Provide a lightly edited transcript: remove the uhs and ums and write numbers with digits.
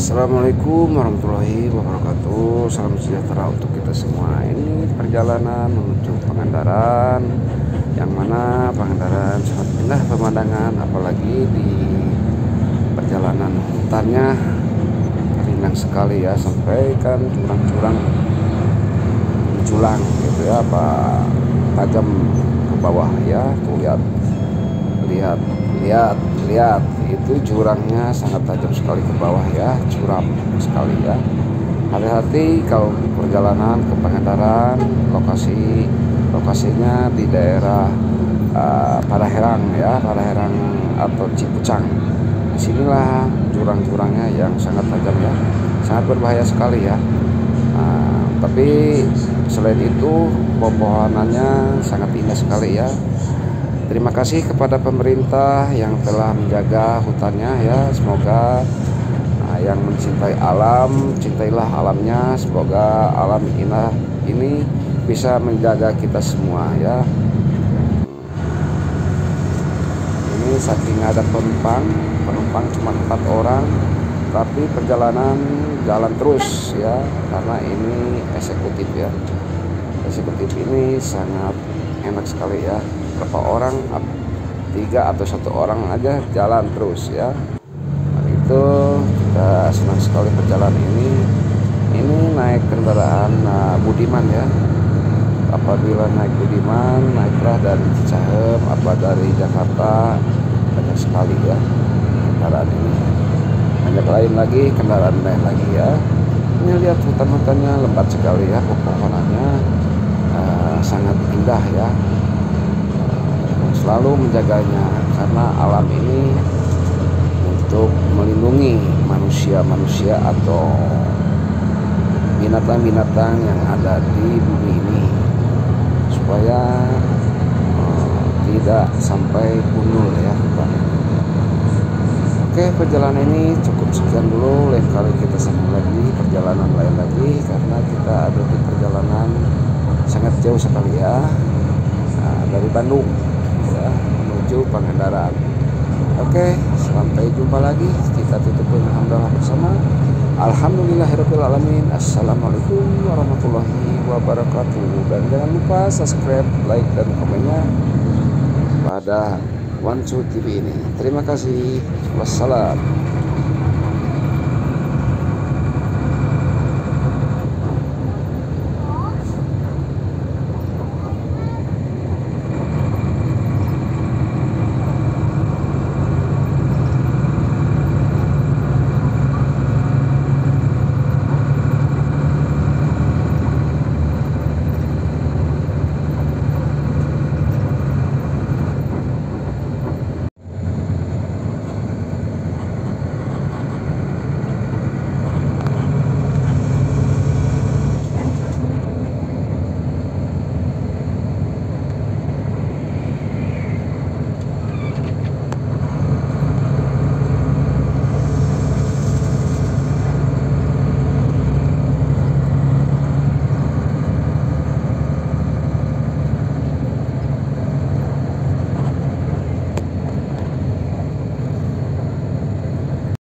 Assalamualaikum warahmatullahi wabarakatuh. Salam sejahtera untuk kita semua. Ini perjalanan menuju Pangandaran, yang mana Pangandaran sangat indah pemandangan, apalagi di perjalanan hutannya rindang sekali ya, sampai kan curang-curang menjulang gitu ya, apa tajam ke bawah ya. Tuh lihat itu jurangnya sangat tajam sekali ke bawah ya, curam sekali ya. Hati-hati kalau perjalanan ke Pangandaran. Lokasinya di daerah Padaherang ya, Padaherang atau Cipucang. Disinilah jurang-jurangnya yang sangat tajam ya, sangat berbahaya sekali ya. Tapi selain itu pepohonannya sangat indah sekali ya. Terima kasih kepada pemerintah yang telah menjaga hutannya ya. Semoga yang mencintai alam, cintailah alamnya. Semoga alam indah ini bisa menjaga kita semua ya. Ini saking ada penumpang cuma 4 orang, tapi perjalanan jalan terus ya, karena ini eksekutif ya. Eksekutif ini sangat enak sekali ya. Berapa orang, 3 atau 1 orang aja jalan terus ya. Nah, itu kita senang sekali perjalanan ini naik kendaraan Budiman ya. Apabila naik Budiman, naiklah dari Cicahem apa dari Jakarta, banyak sekali ya kendaraan ini. Banyak kendaraan lain lagi ya. Ini lihat hutan-hutannya lebat sekali ya, pepohonannya sangat indah ya. Selalu menjaganya karena alam ini untuk melindungi manusia atau binatang-binatang yang ada di bumi ini supaya tidak sampai punah ya. Oke, perjalanan ini cukup sekian dulu. Lain kali kita sambung lagi perjalanan lain lagi, karena kita ada di perjalanan sangat jauh sekali ya, dari Bandung ya, menuju Pangandaran. Oke, sampai jumpa lagi. Kita tutup dengan hamdalah bersama. Alhamdulillahirabbil alamin. Assalamualaikum warahmatullahi wabarakatuh. Dan jangan lupa subscribe, like dan komennya pada One Two TV ini. Terima kasih. Wassalam.